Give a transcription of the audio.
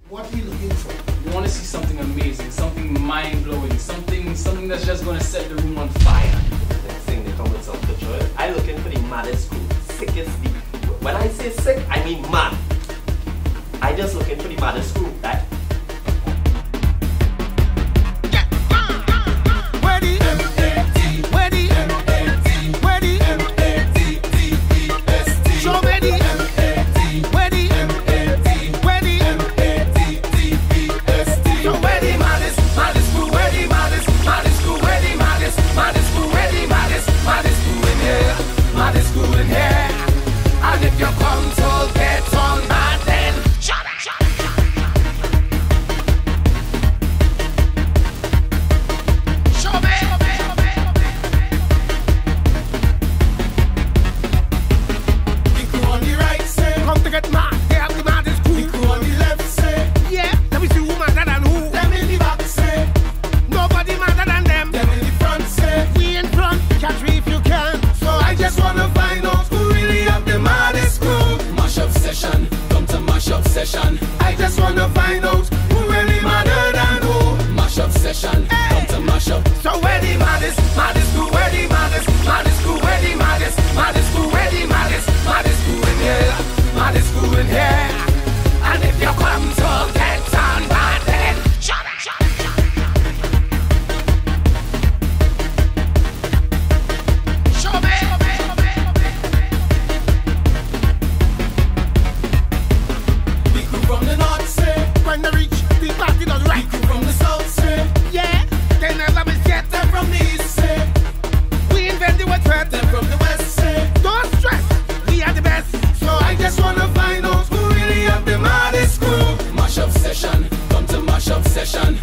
What are we looking for? We want to see something amazing, something mind-blowing, something that's just going to set the room on fire. Next thing they come with some picture. I looking for the maddest crew, sickest deep. When I say sick, I mean mad. I just looking for the maddest crew. That I just wanna find out who really madder than who. Mash up session, come to mash up. So where the maddest crew, where the maddest crew, where the maddest crew, where the maddest crew in here, maddest crew in here. And if you come to get on bad, then shut up. Show me. From the north, say, when they reach the party does right. From the south, say, yeah, they never miss yet. Them from the east, say, we invent the word threat. Them from the west, say, don't stress, we are the best. So I just wanna find out who really have the maddest crew. Mash up session, come to mash up session.